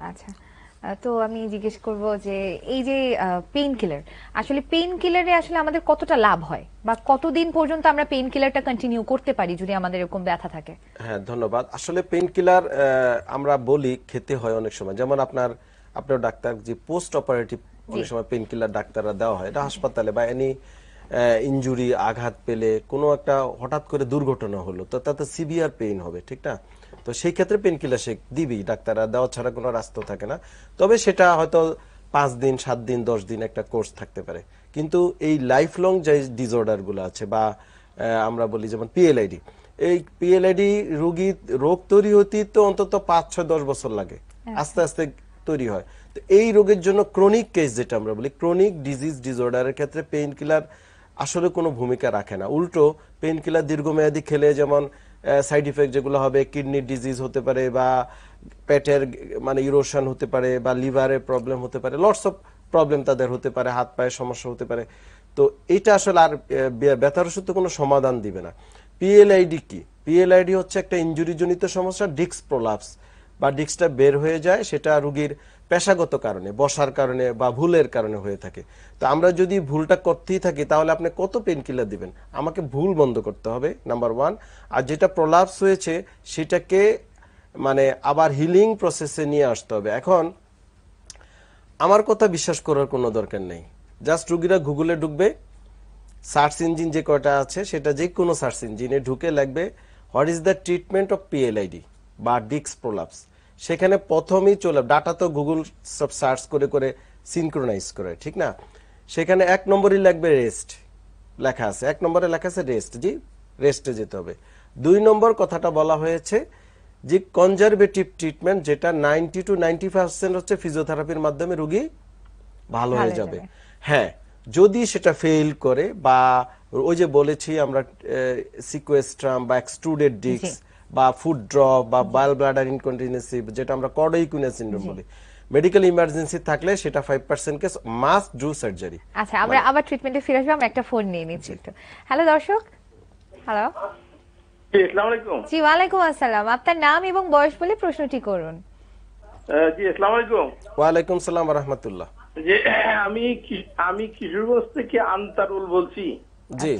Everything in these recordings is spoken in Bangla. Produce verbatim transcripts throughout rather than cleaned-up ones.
আচ্ছা, তো আমি জিজ্ঞেস করব যে এই যে পেইন কিলার, আসলে পেইন কিলারে আসলে আমাদের কতটা লাভ হয় বা কতদিন পর্যন্ত আমরা পেইন কিলারটা কন্টিনিউ করতে পারি যদি আমাদের এরকম ব্যথা থাকে? হ্যাঁ, ধন্যবাদ। আসলে পেইন কিলার আমরা বলি খেতে হয় অনেক সময়, যেমন আপনার আপনার ডাক্তার যে পোস্ট অপারেটিভ অনেক সময় পেইন কিলার ডাক্তাররা দেওয়া হয়, এটা হাসপাতালে বা এনি ইনজুরি আঘাত পেলে কোনো একটা হঠাৎ করে দুর্ঘটনা হলো তো তাতে সিভিয়ার পেইন হবে, ঠিক না? তো সেই ক্ষেত্রে পেইন কিলার সে দিবি, ডাক্তাররা দেওয়া ছাড়া কোনো রাস্তা থাকে না। তবে সেটা হয়তো পাঁচ দিন সাত দিন দশ দিন একটা কোর্স থাকতে পারে। কিন্তু এই লাইফ লং যে ডিসঅর্ডারগুলো আছে বা আমরা বলি যেমন পিএলআইডি, এই পিএলআইডি রোগী রোগ তৈরি হতে তো অন্তত পাঁচ ছয় দশ বছর লাগে, আস্তে আস্তে তৈরি হয়। তো এই রোগের জন্য ক্রনিক কেস যেটা আমরা বলি, ক্রনিক ডিজিজ ডিসঅর্ডারের ক্ষেত্রে পেইন কিলার আসলে কোনো ভূমিকা রাখে না। উল্টো পেইন কিলার দীর্ঘমেয়াদী খেলে যেমন সাইড ইফেক্ট যেগুলো হবে, কিডনি ডিজিজ হতে পারে বা পেটের মানে ইরোশন হতে পারে বা লিভারের প্রবলেম হতে পারে, লটস অফ প্রবলেম তাদের হতে পারে, হাত পায়ের সমস্যা হতে পারে। তো এটা আসলে আর ব্যথার ওষুধ তো কোনো সমাধান দিবে না। পিএলআইডি কি? পিএলআইডি হচ্ছে একটা ইনজুরি জনিত সমস্যা, ডিস্ক প্রলাপস বা ডিস্কটা বের হয়ে যায়, সেটা রোগীর পেশাগত কারণে, বসার কারণে বা ভুলের কারণে হয়ে থাকে। তো আমরা যদি ভুলটা করতেই থাকি তাহলে আপনি কত পেন কিলার দিবেন? আমাকে ভুল বন্ধ করতে হবে, নাম্বার ওয়ান। আর যেটা প্রলাপস হয়েছে সেটাকে মানে আবার হিলিং প্রসেসে নিয়ে আসতে হবে। এখন আমার কথা বিশ্বাস করার কোনো দরকার নেই, জাস্ট রোগীরা গুগলে ঢুকবে, সার্চ ইঞ্জিন যে কয়টা আছে সেটা যে কোনো সার্চ ইঞ্জিনে ঢুকে লাগবে what is the treatment of PLID বা ডিস্ক প্রলাপস। সেখানে প্রথমেই চলে, ডাটা তো গুগল সব সার্চ করে করে সিনক্রোনাইজ করে, ঠিক না? সেখানে এক নম্বরই লাগবে রেস্ট, লেখা আছে এক নম্বরে লেখা আছে রেস্ট, জি রেস্টে যেতে হবে। দুই নম্বর কথাটা বলা হয়েছে যে কনজারভেটিভ ট্রিটমেন্ট, যেটা নাইনটি টু নাইনটি পার্সেন্ট হচ্ছে ফিজিওথেরাপির মাধ্যমে রোগী ভালো হয়ে যাবে। হ্যাঁ, যদি সেটা ফেল করে বা ওই যে বলেছি আমরা সিকোয়েস্ট্রাম বা এক্সট্রুডেড ডিস্ক বা ফুট ড্রপ বা বাল ব্লাডার ইনকন্টিনেন্সি, যেটা আমরা কর্ডোইকুইনা সিনড্রোম বলি, মেডিকেল ইমার্জেন্সি থাকলে সেটা five percent case must do surgery. আচ্ছা, আমরা আবার ট্রিটমেন্টে ফিরে আসবো। আমরা একটা ফোন নিয়ে নিচ্ছি একটু। হ্যালো দর্শক, হ্যালো, আসসালামু আলাইকুম। জি ওয়ালাইকুম আসসালাম, আপনার নাম এবং বয়স বলে প্রশ্নটি করুন। জি আসসালামু আলাইকুম। ওয়ালাইকুম সালাম ওয়া রাহমাতুল্লাহ। যে আমি আমি কিশোরগঞ্জ থেকে আনতারুল বলছি। জি,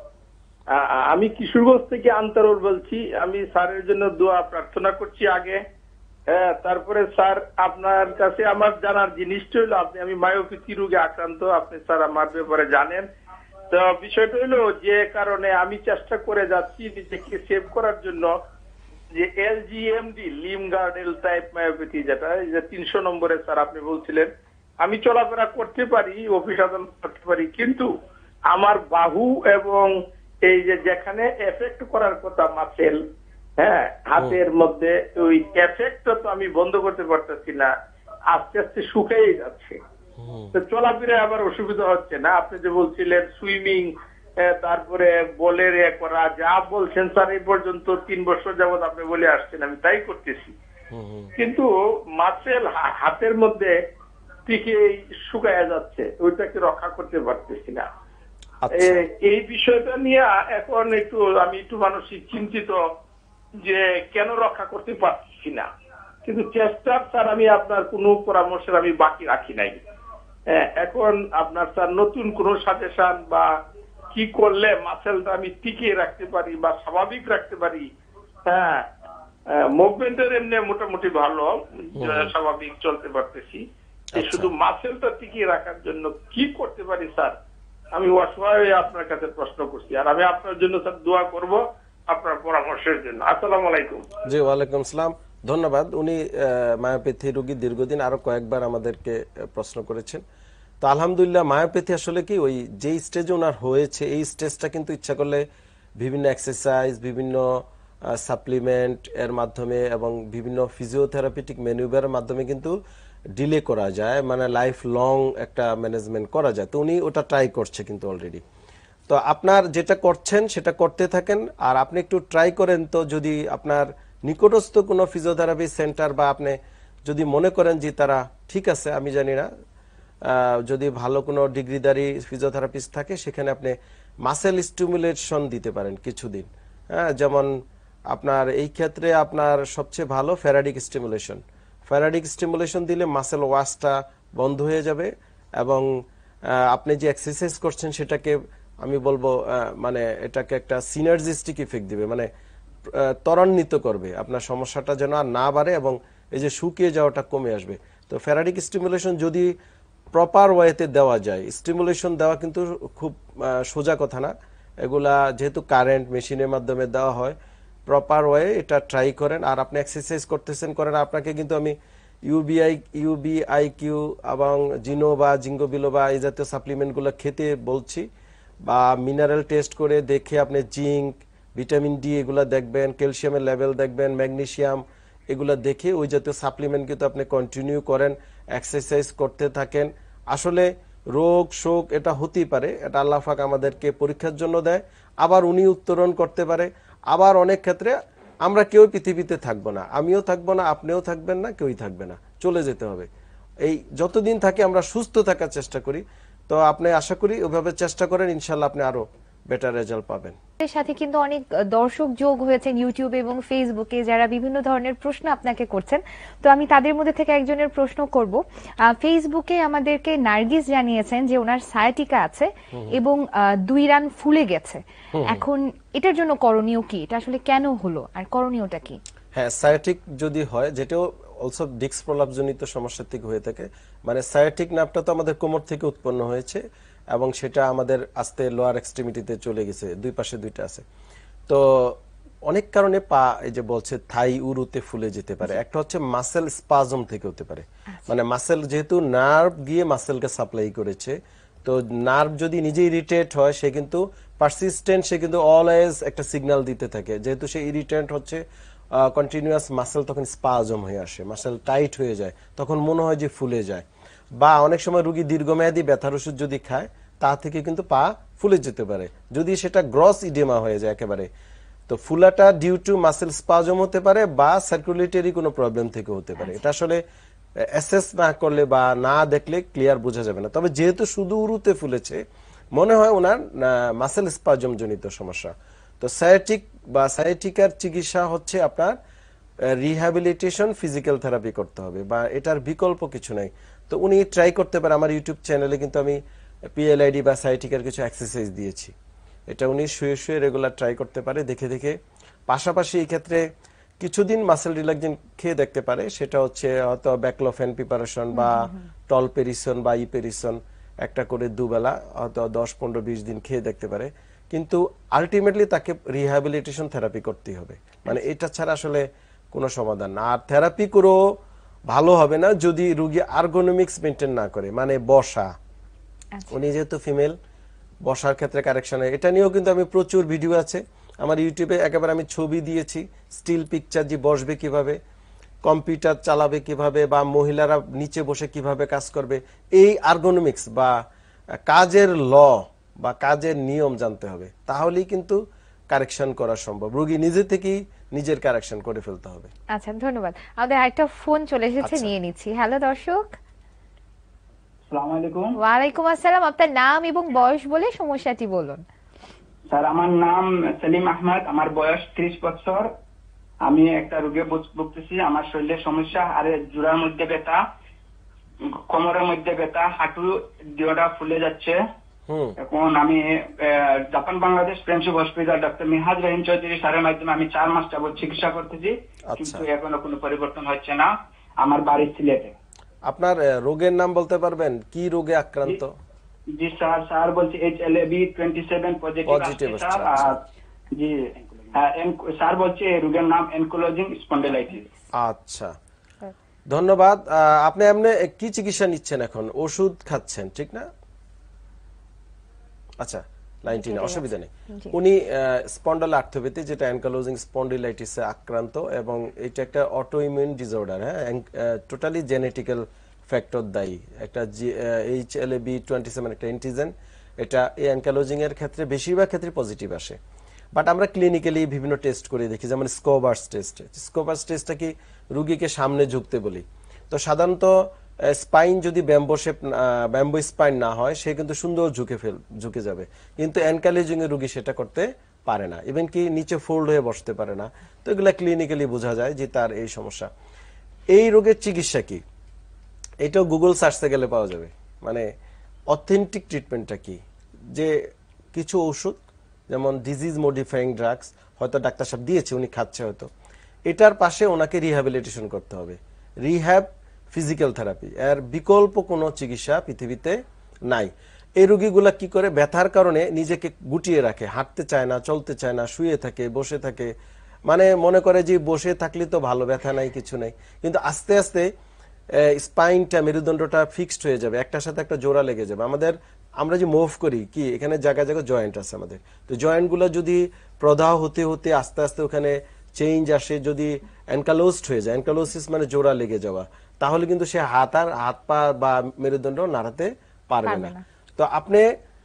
আমি কিশোরগঞ্জ থেকে আনতারুল বলছি। আমি স্যারের জন্য দোয়া প্রার্থনা করছি আগে। হ্যাঁ, তারপরে স্যার আপনার কাছে আমার জানার জিনিসটা হলো, আপনি আমি মায়োপ্যাথি রোগে আক্রান্ত, আপনি স্যার আমার ব্যাপারে জানেন। তো বিষয়টা হলো যে কারণে আমি চেষ্টা করে যাচ্ছি নিজেকে সেভ করার জন্য, যে LGMD limb girdle type myopathy, যেটা যে তিনশো নম্বরে স্যার আপনি বলছিলেন, আমি চলাফেরা করতে পারি, অফিস আদালত করতে পারি, কিন্তু আমার বাহু এবং এই যে যেখানে এফেক্ট করার কথা মাসেল, হ্যাঁ হাতের মধ্যে, ওই এফেক্টটা তো আমি বন্ধ করতে পারতেছি না, আস্তে আস্তে শুকিয়ে যাচ্ছে। তো চলাফেরায় আবার অসুবিধা হচ্ছে না। আপনি যে বলছিলেন সুইমিং, তারপরে বলের এ করা, যা বলছেন স্যার এই পর্যন্ত তিন বছর যাবত আপনি বলে আসছেন, আমি তাই করতেছি, কিন্তু মাসেল হাতের মধ্যে টিকে শুকায় যাচ্ছে, ওইটাকে রক্ষা করতে পারতেছি না। এই বিষয়টা নিয়ে এখন একটু আমি একটু মানসিক চিন্তিত যে কেন রক্ষা করতে পারছি না, কিন্তু চেষ্টার স্যার আমি আপনার কোনো পরামর্শের আমি বাকি রাখি নাই। এখন আপনার স্যার নতুন কোন সাজেশন বা কি করলে মাসেলটা আমি টিকিয়ে রাখতে পারি বা স্বাভাবিক রাখতে পারি? হ্যাঁ, মুভমেন্টের এমনি মোটামুটি ভালো, স্বাভাবিক চলতে পারতেছি, শুধু মাসেলটা টিকিয়ে রাখার জন্য কি করতে পারি স্যার? আমি অসহায় আপনার কাছে প্রশ্ন করছি, আর আমি আপনার জন্য স্যার দোয়া করব আপনার পরামর্শের জন্য। আসসালামু আলাইকুম। জি ওয়ালাইকুম আসসালাম, ধন্যবাদ। উনি মায়োপ্যাথি রোগী, দীর্ঘদিন আরো কয়েকবার আমাদেরকে প্রশ্ন করেছেন। তো আলহামদুলিল্লাহ, মায়োপ্যাথি আসলে কি ওই যে স্টেজে ওনার হয়েছে এই স্টেজটা কিন্তু ইচ্ছা করলে বিভিন্ন এক্সারসাইজ, বিভিন্ন সাপ্লিমেন্ট এর মাধ্যমে এবং বিভিন্ন ফিজিওথেরাপিটিক ম্যানুভারের মাধ্যমে কিন্তু ডিলে করা যায়, মানে লাইফ লং একটা ম্যানেজমেন্ট করা যায়। তো উনি ওটা ট্রাই করছে কিন্তু অলরেডি। তো আপনার যেটা করছেন সেটা করতে থাকেন, আর আপনি একটু ট্রাই করেন। তো যদি আপনার নিকটস্থ কোনো ফিজিওথেরাপি সেন্টার বা আপনি যদি মনে করেন যে তারা ঠিক আছে, আমি জানি না, যদি ভালো কোনো ডিগ্রিধারী ফিজিওথেরাপিস্ট থাকে সেখানে আপনি মাসেল স্টিমুলেশন দিতে পারেন কিছুদিন। হ্যাঁ, যেমন আপনার এই ক্ষেত্রে আপনার সবচেয়ে ভালো ফ্যারাডিক স্টিমুলেশন, ফ্যারাডিক স্টিমুলেশন দিলে মাসেল ওয়াশটা বন্ধ হয়ে যাবে এবং আপনি যে এক্সারসাইজ করছেন সেটাকে আমি বলবো মানে এটাকে একটা সিনার্জিস্টিক ইফেক্ট দিবে, মানে ত্বরান্বিত করবে, আপনার সমস্যাটা যেন আর না বাড়ে এবং এই যে শুকিয়ে যাওয়াটা কমে আসবে। তো ফ্যারাডিক স্টিমুলেশন যদি প্রপার ওয়েতে দেওয়া যায়, স্টিমুলেশন দেওয়া কিন্তু খুব সোজা কথা না, এগুলা যেহেতু কারেন্ট মেশিনের মাধ্যমে দেওয়া হয়, প্রপার ওয়ে এটা ট্রাই করেন। আর আপনি এক্সারসাইজ করতেছেন করেন, আপনাকে কিন্তু আমি ইউবিআই ইউবিআই কিউ এবং জিনো বা জিঙ্গো বিলোবা এই জাতীয় সাপ্লিমেন্টগুলো খেতে বলছি, বা মিনারেল টেস্ট করে দেখে আপনি জিঙ্ক, ভিটামিন ডি এগুলা দেখবেন, ক্যালসিয়ামের লেভেল দেখবেন, ম্যাগনেসিয়াম এগুলা দেখে ওই জাতীয় সাপ্লিমেন্ট কিন্তু আপনি কন্টিনিউ করেন, এক্সারসাইজ করতে থাকেন। আসলে রোগ শোক এটা হতেই পারে, এটা আল্লাহ পাক আমাদেরকে পরীক্ষার জন্য দেয়, আবার উনি উত্তরণ করতে পারে, আবার অনেক ক্ষেত্রে আমরা কেউ পৃথিবীতে থাকবো না, আমিও থাকবো না, আপনিও থাকবেন না, কেউই থাকবে না, চলে যেতে হবে। এই যতদিন থাকি আমরা সুস্থ থাকার চেষ্টা করি। তো আপনি আশা করি ওইভাবে চেষ্টা করেন, ইনশাল্লাহ আপনি আরো বেটার রেজাল্ট পাবেন। এর সাথে কিন্তু অনেক দর্শক যোগ হয়েছেন ইউটিউবে এবং ফেসবুকে, যারা বিভিন্ন ধরনের প্রশ্ন আপনাকে করছেন। তো আমি তাদের মধ্যে থেকে একজনের প্রশ্ন করব। ফেসবুকে আমাদেরকে নার্গিস জানিয়েছেন যে ওনার সায়াটিকা আছে এবং দুই রান ফুলে গেছে, এখন এটার জন্য করণীয় কি, এটা আসলে কেন হলো আর করণীয়টা কি? হ্যাঁ, সায়াটিক যদি হয়, যেটাও অলসো ডিস্ক প্রলাপজনিত সমস্যা থেকে হয়ে থাকে, মানে সায়াটিক নার্ভটা তো আমাদের কোমর থেকে উৎপন্ন হয়েছে এবং সেটা আমাদের আস্তে লোয়ার এক্সট্রিমিটিতে চলে গেছে, দুই পাশে দুইটা আছে। তো অনেক কারণে পা এই যে বলছে থাই উরুতে ফুলে যেতে পারে। একটা হচ্ছে মাসেল স্পাজম থেকে হতে পারে, মানে মাসেল যেহেতু নার্ভ গিয়ে মাসেলকে সাপ্লাই করেছে, তো নার্ভ যদি নিজে ইরিটেট হয় সে কিন্তু পারসিস্টেন্ট, সে কিন্তু অলওয়েজ একটা সিগন্যাল দিতে থাকে, যেহেতু সে ইরিটেন্ট হচ্ছে কন্টিনিউয়াস, মাসেল তখন স্পাজম হয়ে আসে, মাসেল টাইট হয়ে যায়, তখন মনে হয় যে ফুলে যায়। বা অনেক সময় রোগী দীর্ঘমেয়াদী ব্যথার ওষুধ যদি খায় তা থেকে কিন্তু পা ফুলে যেতে পারে, যদি সেটা গ্রস ইডেমা হয়ে যায় একেবারে। তো ফুলাটা ডিউ টু মাসেল স্পাজম হতে পারে বা সার্কুলেটরি কোনো প্রবলেম থেকে হতে পারে। এটা আসলে অ্যাসেস না করলে বা না দেখলে ক্লিয়ার বোঝা যাবে না। তবে যেহেতু শুধু উরুতে ফুলেছে, মনে হয় ওনার মাসেল স্পাজম জনিত সমস্যা। তো সায়াটিক বা সায়াটিকার চিকিৎসা হচ্ছে আপনার রিহ্যাবিলিটেশন, ফিজিক্যাল থেরাপি করতে হবে, বা এটার বিকল্প কিছু নাই। তো উনি ট্রাই করতে পারে, আমার ইউটিউব চ্যানেলে কিন্তু আমি পিএলআইডি বা সায়াটিকার কিছু এক্সারসাইজ দিয়েছি, এটা উনি শুয়ে শুয়ে রেগুলার ট্রাই করতে পারে দেখে দেখে। পাশাপাশি এই ক্ষেত্রে কিছুদিন মাসেল রিল্যাক্সেন্ট খেয়ে দেখতে পারে, সেটা হচ্ছে হয়তো ব্যাকলোফেন প্রিপারেশন বা টলপেরিসন বা ইপেরিসন একটা করে দুবেলা হয়তো দশ পনেরো বিশ দিন খেয়ে দেখতে পারে। কিন্তু আলটিমেটলি তাকে রিহ্যাবিলিটেশন থেরাপি করতেই হবে, মানে এটা ছাড়া আসলে কোনো সমাধান না। আর থেরাপি করেও ভালো হবে না যদি রোগী আর্গোনমিক্স মেনটেন না করে, মানে বসা, উনি যেহেতু ফিমেল, বসার ক্ষেত্রে কারেকশন, এটা নিয়েও কিন্তু আমি প্রচুর ভিডিও আছে আমার ইউটিউবে, একেবারে আমি ছবি দিয়েছি, স্টিল পিকচার, যে বসবে কিভাবে, কম্পিউটার চালাবে কিভাবে, বা মহিলারা নিচে বসে কিভাবে কাজ করবে, এই আর্গোনমিক্স বা কাজের ল বা কাজের নিয়ম জানতে হবে, তাহলেই কিন্তু কারেকশন করা সম্ভব, রোগী নিজে থেকেই নিজের কারেকশন করে ফেলতে হবে। আচ্ছা, ধন্যবাদ। আমাদের আরেকটা ফোন চলে এসেছে, নিয়ে নিচ্ছি। হ্যালো দর্শক, আসসালামু আলাইকুম। ওয়ালাইকুম আসসালাম। আপনার নাম এবং বয়স বলে সমস্যাটি বলুন। স্যার, আমার নাম সেলিম আহমেদ, আমার বয়স ত্রিশ বছর। আমি একটা রোগে ভুগতেছি, আমার শরীরের সমস্যা, আর জোড়ার মধ্যে ব্যথা, কোমরের মধ্যে ব্যথা, হাঁটু দিওটা ফুলে যাচ্ছে। এখন আমি Japan Bangladesh friendship hospital doctor Mihaj Rahim Chowdhury স্যারের মাধ্যমে আমি চার মাস যাবত চিকিৎসা করতেছি, কিন্তু এখনো কোনো পরিবর্তন হচ্ছে না। আমার বাড়ি সিলেটে। আপনার রোগের নাম বলতে পারবেন, কি রোগে আক্রান্ত? জি স্যার, স্যার বলছি H L A B twenty seven positive sir. আর জি স্যার বলছি এই রোগের নাম অ্যানকিলোজিং স্পন্ডিলাইটিস। আচ্ছা, ধন্যবাদ। আপনি এমনি কি চিকিৎসা নিচ্ছেন এখন? ওষুধ খাচ্ছেন, ঠিক না? আচ্ছা, লাইনটি অসুবিধা নেই। উনি স্পন্ডালার্থোপ্যাথি, যেটা অ্যানকিলোজিং স্পন্ডিলাইটিসে আক্রান্ত, এবং এটা একটা অটোইমিউন ডিসঅর্ডার। হ্যাঁ, টোটালি জেনেটিক্যাল ফ্যাক্টর দায়ী, একটা H L A B twenty seven একটা এন্টিজেন, এটা এই অ্যানকিলোজিং এর ক্ষেত্রে বেশিরভাগ ক্ষেত্রে পজিটিভ আসে। বাট আমরা ক্লিনিক্যালি বিভিন্ন টেস্ট করে দেখি, যেমন স্কোবার্স টেস্ট। স্কোবার্স টেস্টটা কি, রুগীকে সামনে ঝুঁকতে বলি। তো সাধারণত স্পাইন যদি ব্যাম্বো শেপ ব্যাম্বো স্পাইন না হয়, সে কিন্তু সুন্দর ঝুঁকে ফেল ঝুঁকে যাবে, কিন্তু অ্যানকিলোজিং এর রুগী সেটা করতে পারে না, ইভেন কি নিচে ফোল্ড হয়ে বসতে পারে না। তো এগুলা ক্লিনিক্যালি বোঝা যায় যে তার এই সমস্যা। এই রোগের চিকিৎসা কি, এটাও গুগল সার্চে গেলে পাওয়া যাবে। মানে অথেন্টিক ট্রিটমেন্টটা কি, যে কিছু ওষুধ যেমন ডিজিজ মডিফাইং ড্রাগস হয়তো ডাক্তার সাহেব দিয়েছে, উনি খাচ্ছে হয়তো, এটার পাশে ওনাকে রিহ্যাবিলিটেশন করতে হবে। রিহ্যাব ফিজিক্যাল থেরাপি, এর বিকল্প কোনো চিকিৎসা পৃথিবীতে নাই। এই রোগীগুলা কি করে, ব্যথার কারণে নিজেকে গুটিয়ে রাখে, হাঁটতে চায় না, চলতে চায় না, শুয়ে থাকে, বসে থাকে, মানে মনে করে যে বসে থাকলে তো ভালো, ব্যথা নাই, কিছু নাই। কিন্তু আস্তে আস্তে স্পাইনটা, মেরুদণ্ডটা ফিক্সড হয়ে যাবে, একটার সাথে একটা জোড়া লেগে যাবে। আমাদের আমরা যে মুভ করি কি, এখানে জায়গায় জায়গায় জয়েন্ট আছে আমাদের, তো জয়েন্টগুলো যদি প্রদাহ হতে হতে আস্তে আস্তে ওখানে চেঞ্জ আসে, যদি অ্যানকালোজড হয়ে যায়, অ্যানকালোসিস মানে জোড়া লেগে যাওয়া, তাহলে কিন্তু সে হাত আর হাত পা বা মেরুদণ্ড নাড়াতে পারবে না। তো আপনি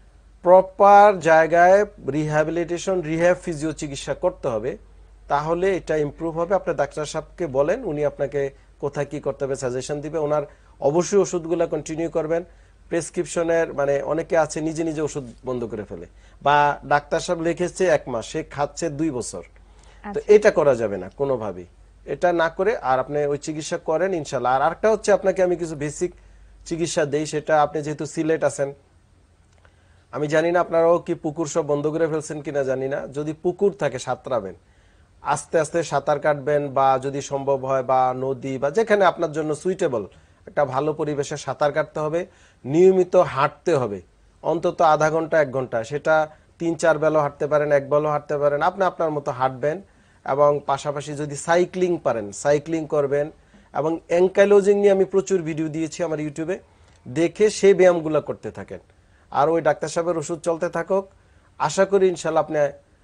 প্রপার জায়গায় রিহ্যাবিলিটেশন, রিহ্যাব ফিজিও চিকিৎসা করতে হবে, তাহলে এটা ইমপ্রুভ হবে। আপনার ডাক্তার সাহেবকে বলেন, উনি আপনাকে কোথায় কি করতে হবে সাজেশন দিবে। ওনার অবশ্যই ওষুধগুলো কন্টিনিউ করবেন। প্রেসক্রিপশনের মানে অনেকে আছে নিজে নিজে ওষুধ বন্ধ করে ফেলে, বা ডাক্তার সাহেব লিখেছে এক মাস, সে খাচ্ছে দুই বছর, তো এটা করা যাবে না কোনোভাবেই। এটা না করে আর আপনি ওই চিকিৎসা করেন ইনশাল্লাহ। আর আরেকটা হচ্ছে, আপনাকে আমি কিছু বেসিক চিকিৎসা দেই, সেটা আপনি যেহেতু সিলেট আছেন, আমি জানি না আপনারাও কি পুকুর সব বন্ধ করে ফেলছেন কিনা জানি না, যদি পুকুর থাকে সাঁতরাবেন, আস্তে আস্তে সাঁতার কাটবেন, বা যদি সম্ভব হয় বা নদী বা যেখানে আপনার জন্য সুইটেবল একটা ভালো পরিবেশে সাঁতার কাটতে হবে। নিয়মিত হাঁটতে হবে, অন্তত আধা ঘন্টা এক ঘন্টা, সেটা তিন চার বেলা হাঁটতে পারেন, এক বেলা হাঁটতে পারেন, আপনি আপনার মতো হাঁটবেন। এবং পাশাপাশি যদি সাইক্লিং পারেন, সাইক্লিং করবেন। এবং অ্যাঙ্কাইলোজিং নিয়ে আমি প্রচুর ভিডিও দিয়েছি আমার ইউটিউবে, দেখে সেই ব্যায়ামগুলো করতে থাকেন। আর ওই ডাক্তার সাহেবের ওষুধ চলতে থাকুক, আশা করি ইনশাল্লাহ আপনি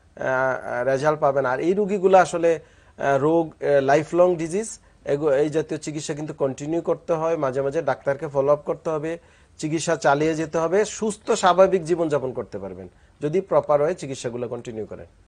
রেজাল্ট পাবেন। আর এই রোগীগুলো আসলে রোগ লাইফ লং ডিজিজ, এই জাতীয় চিকিৎসা কিন্তু কন্টিনিউ করতে হয়, মাঝে মাঝে ডাক্তারকে ফলো আপ করতে হবে, চিকিৎসা চালিয়ে যেতে হবে, সুস্থ স্বাভাবিক জীবনযাপন করতে পারবেন যদি প্রপার হয়ে চিকিৎসাগুলো কন্টিনিউ করেন।